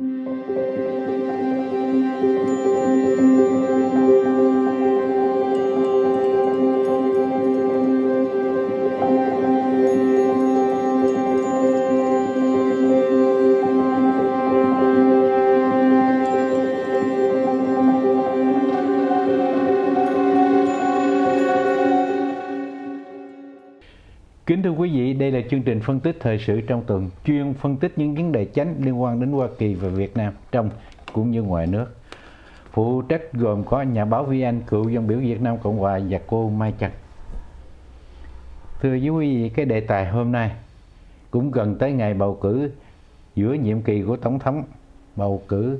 Kính thưa quý vị, đây là chương trình phân tích thời sự trong tuần, chuyên phân tích những vấn đề chánh liên quan đến Hoa Kỳ và Việt Nam trong cũng như ngoài nước. Phụ trách gồm có nhà báo Vi Anh, cựu dân biểu Việt Nam Cộng Hòa, và cô Mai Trần. Thưa quý vị, cái đề tài hôm nay cũng gần tới ngày bầu cử giữa nhiệm kỳ của Tổng thống, bầu cử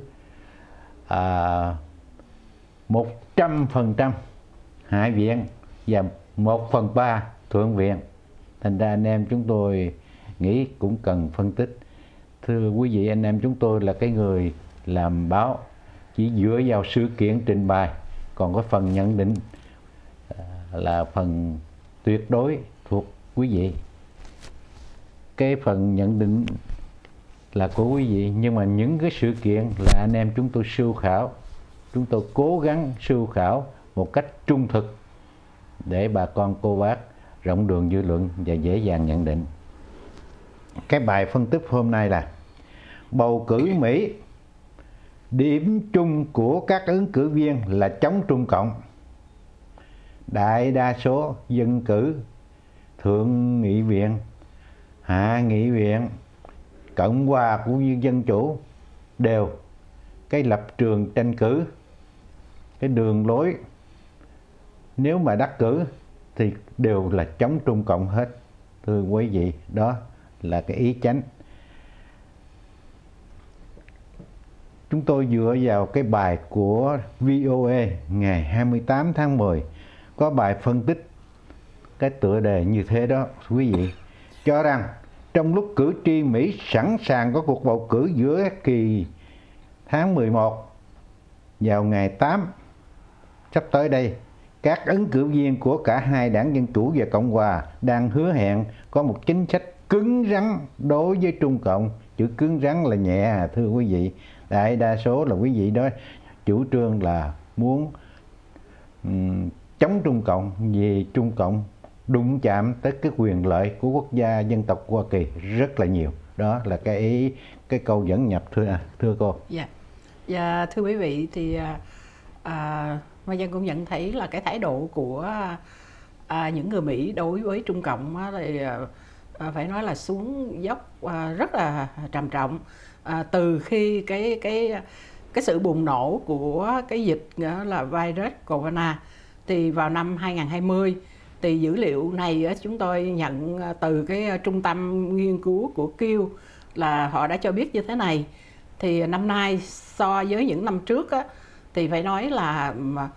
100% Hạ viện và 1/3 Thượng viện. Thành ra anh em chúng tôi nghĩ cũng cần phân tích. Thưa quý vị, anh em chúng tôi là cái người làm báo chỉ dựa vào sự kiện trình bày, còn có phần nhận định là phần tuyệt đối thuộc quý vị. Cái phần nhận định là của quý vị, nhưng mà những cái sự kiện là anh em chúng tôi sưu khảo, chúng tôi cố gắng sưu khảo một cách trung thực để bà con cô bác rộng đường dư luận và dễ dàng nhận định. Cái bài phân tích hôm nay là bầu cử Mỹ, điểm chung của các ứng cử viên là chống Trung Cộng. Đại đa số dân cử Thượng nghị viện, Hạ nghị viện, Cộng hòa cũng như Dân chủ đều cái lập trường tranh cử, cái đường lối nếu mà đắc cử thì đều là chống Trung Cộng hết. Thưa quý vị, đó là cái ý chánh. Chúng tôi dựa vào cái bài của VOA ngày 28 tháng 10, có bài phân tích cái tựa đề như thế đó, quý vị, cho rằng trong lúc cử tri Mỹ sẵn sàng có cuộc bầu cử giữa kỳ tháng 11 vào ngày 8 sắp tới đây, các ứng cử viên của cả hai đảng Dân Chủ và Cộng Hòa đang hứa hẹn có một chính sách cứng rắn đối với Trung Cộng. Chữ cứng rắn là nhẹ, thưa quý vị. Đại đa số là quý vị đó chủ trương là muốn chống Trung Cộng, vì Trung Cộng đụng chạm tới cái quyền lợi của quốc gia dân tộc Hoa Kỳ rất là nhiều. Đó là cái ý, cái câu dẫn nhập, thưa cô. Dạ, thưa quý vị, thì Mai Dân cũng nhận thấy là cái thái độ của những người Mỹ đối với Trung Cộng thì phải nói là xuống dốc rất là trầm trọng. Từ khi cái sự bùng nổ của cái dịch là virus corona thì vào năm 2020, thì dữ liệu này chúng tôi nhận từ cái trung tâm nghiên cứu của Pew là họ đã cho biết như thế này. Thì năm nay so với những năm trước thì phải nói là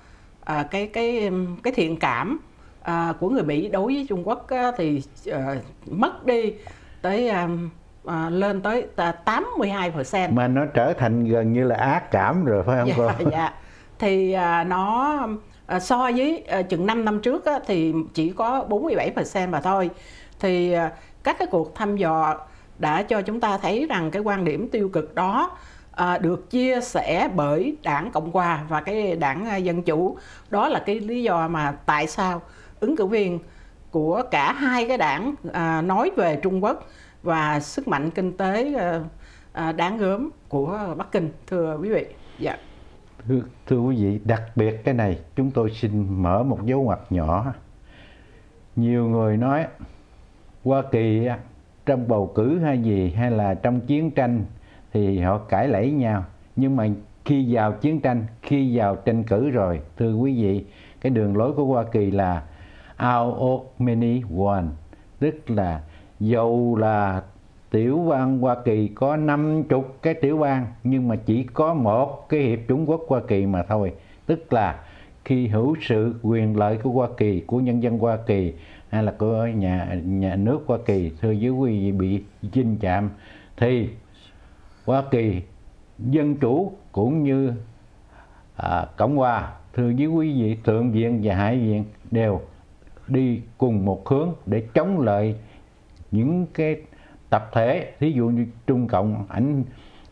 cái thiện cảm của người Mỹ đối với Trung Quốc thì mất đi tới lên tới 82%. Mà nó trở thành gần như là ác cảm rồi, phải không cô? Dạ. Thì nó so với chừng 5 năm trước thì chỉ có 47% mà thôi. Thì các cái cuộc thăm dò đã cho chúng ta thấy rằng cái quan điểm tiêu cực đó được chia sẻ bởi đảng Cộng Hòa và cái đảng Dân Chủ. Đó là cái lý do mà tại sao ứng cử viên của cả hai cái đảng nói về Trung Quốc và sức mạnh kinh tế đáng gớm của Bắc Kinh, thưa quý vị. Dạ. Thưa quý vị, đặc biệt cái này chúng tôi xin mở một dấu ngoặc nhỏ. Nhiều người nói Hoa Kỳ trong bầu cử hay gì hay là trong chiến tranh thì họ cãi lẫy nhau, nhưng mà khi vào chiến tranh, khi vào tranh cử rồi, thưa quý vị, cái đường lối của Hoa Kỳ là out of many one, tức là dầu là tiểu bang Hoa Kỳ có 50 cái tiểu bang nhưng mà chỉ có một cái Hiệp chủng quốc Hoa Kỳ mà thôi. Tức là khi hữu sự quyền lợi của Hoa Kỳ, của nhân dân Hoa Kỳ hay là của nhà nước Hoa Kỳ, thưa với quý vị, bị chinh chạm thì Hoa Kỳ Dân Chủ cũng như Cộng Hòa, thưa với quý vị, Thượng viện và Hạ viện đều đi cùng một hướng để chống lại những cái tập thể, thí dụ như Trung Cộng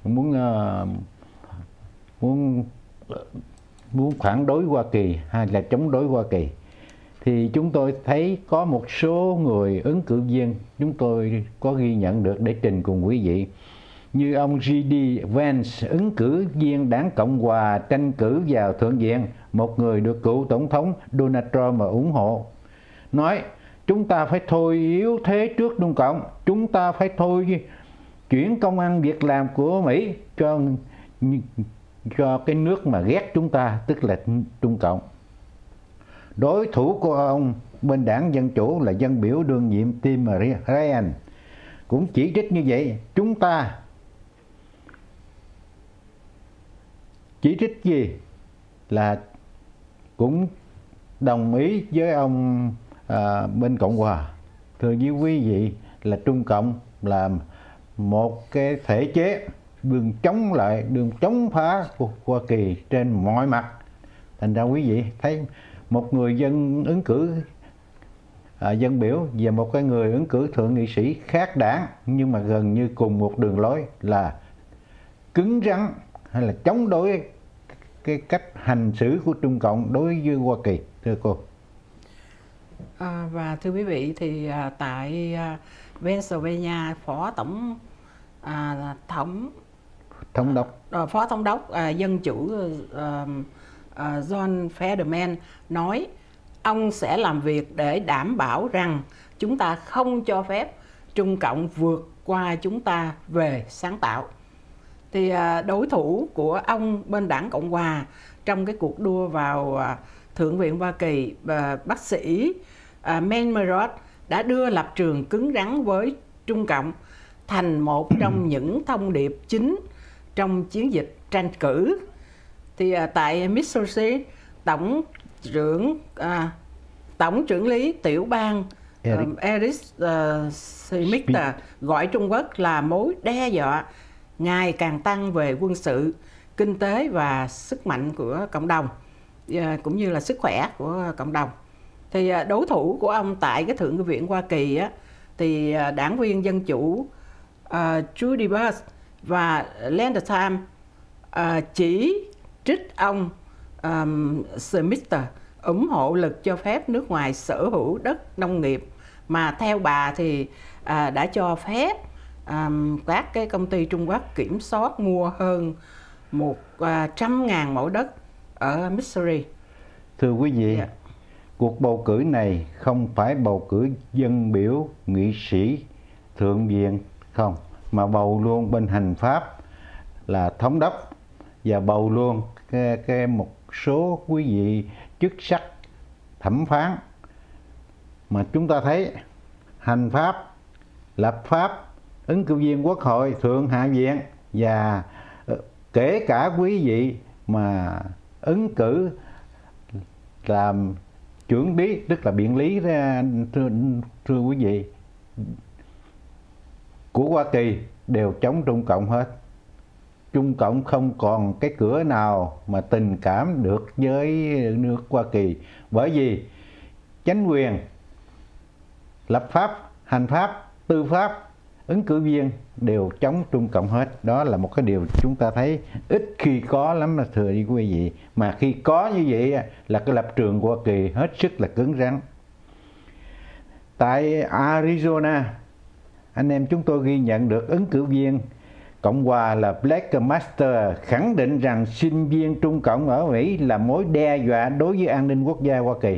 muốn muốn phản đối Hoa Kỳ hay là chống đối Hoa Kỳ, thì chúng tôi thấy có một số người ứng cử viên chúng tôi có ghi nhận được để trình cùng quý vị, như ông J.D. Vance, ứng cử viên đảng Cộng hòa tranh cử vào Thượng viện, một người được cựu Tổng thống Donald Trump mà ủng hộ, nói chúng ta phải thôi yếu thế trước Trung Cộng, chúng ta phải thôi chuyển công ăn việc làm của Mỹ cho cái nước mà ghét chúng ta, tức là Trung Cộng. Đối thủ của ông bên đảng Dân Chủ là dân biểu đương nhiệm Tim Ryan cũng chỉ trích như vậy. Chúng ta chỉ trích gì là cũng đồng ý với ông bên Cộng hòa. Thưa với quý vị, là Trung Cộng là một cái thể chế đường chống phá của Hoa Kỳ trên mọi mặt. Thành ra quý vị thấy một người dân ứng cử dân biểu và một cái người ứng cử thượng nghị sĩ khác đảng nhưng mà gần như cùng một đường lối là cứng rắn hay là chống đối cái cách hành xử của Trung Cộng đối với Hoa Kỳ, thưa cô. Và thưa quý vị, thì tại Pennsylvania, phó thống đốc dân chủ John Fetterman nói ông sẽ làm việc để đảm bảo rằng chúng ta không cho phép Trung Cộng vượt qua chúng ta về sáng tạo. Thì đối thủ của ông bên đảng Cộng hòa trong cái cuộc đua vào Thượng viện Hoa Kỳ, bác sĩ Mann đã đưa lập trường cứng rắn với Trung Cộng thành một trong những thông điệp chính trong chiến dịch tranh cử. Thì tại Missouri, tổng trưởng lý tiểu bang Eric Schmitt gọi Trung Quốc là mối đe dọa ngày càng tăng về quân sự, kinh tế và sức mạnh của cộng đồng, cũng như là sức khỏe của cộng đồng. Thì đối thủ của ông tại cái Thượng viện Hoa Kỳ thì đảng viên Dân Chủ Judy Burns và Linda Tham chỉ trích ông Smith ủng hộ lực cho phép nước ngoài sở hữu đất nông nghiệp, mà theo bà thì đã cho phép các cái công ty Trung Quốc kiểm soát mua hơn 100.000 mẫu đất ở Missouri. Thưa quý vị, cuộc bầu cử này không phải bầu cử dân biểu nghị sĩ thượng viện không, mà bầu luôn bên hành pháp là thống đốc và bầu luôn một số quý vị chức sắc thẩm phán. Mà chúng ta thấy hành pháp, lập pháp, ứng cử viên quốc hội, thượng hạ viện và kể cả quý vị mà ứng cử làm trưởng lý, tức là biện lý thưa quý vị, của Hoa Kỳ đều chống Trung Cộng hết. Trung Cộng không còn cái cửa nào mà tình cảm được với nước Hoa Kỳ, bởi vì chánh quyền, lập pháp, hành pháp, tư pháp, ứng cử viên đều chống Trung Cộng hết. Đó là một cái điều chúng ta thấy ít khi có lắm là thưa quý vị. Mà khi có như vậy là cái lập trường của Hoa Kỳ hết sức là cứng rắn. Tại Arizona, anh em chúng tôi ghi nhận được ứng cử viên Cộng hòa là Blake Master khẳng định rằng sinh viên Trung Cộng ở Mỹ là mối đe dọa đối với an ninh quốc gia Hoa Kỳ.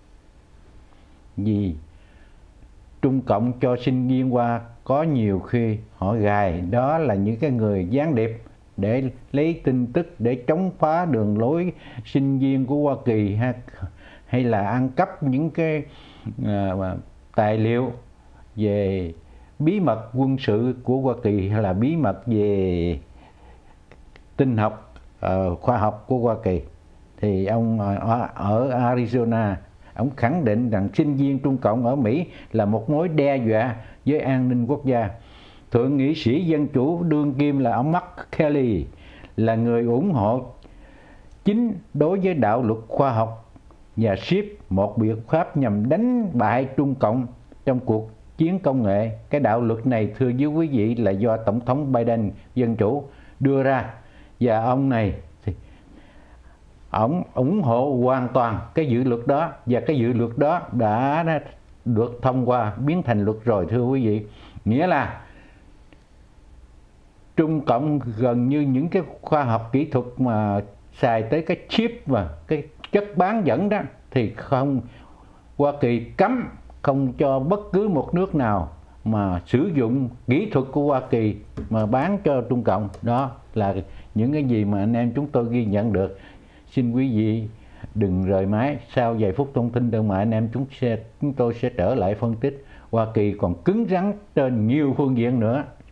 Vì Trung Cộng cho sinh viên qua có nhiều khi họ gài đó là những cái người gián điệp để lấy tin tức để chống phá đường lối sinh viên của Hoa Kỳ, hay là ăn cắp những cái tài liệu về bí mật quân sự của Hoa Kỳ hay là bí mật về tinh học, khoa học của Hoa Kỳ. Thì ông ở Arizona, ông khẳng định rằng sinh viên Trung Cộng ở Mỹ là một mối đe dọa với an ninh quốc gia. Thượng nghị sĩ Dân Chủ đương kim là ông Mark Kelly là người ủng hộ chính đối với đạo luật khoa học và ship một biện pháp nhằm đánh bại Trung Cộng trong cuộc chiến công nghệ. Cái đạo luật này thưa với quý vị là do Tổng thống Biden Dân Chủ đưa ra, và ông này thì ông ủng hộ hoàn toàn cái dự luật đó, và cái dự luật đó đã được thông qua biến thành luật rồi, thưa quý vị. Nghĩa là Trung Cộng gần như những cái khoa học kỹ thuật mà xài tới cái chip và cái chất bán dẫn đó thì không, Hoa Kỳ cấm không cho bất cứ một nước nào mà sử dụng kỹ thuật của Hoa Kỳ mà bán cho Trung Cộng. Đó là những cái gì mà anh em chúng tôi ghi nhận được. Xin quý vị đừng rời máy, sau vài phút thông tin đơn mà anh em chúng tôi sẽ trở lại phân tích. Hoa Kỳ còn cứng rắn trên nhiều phương diện nữa.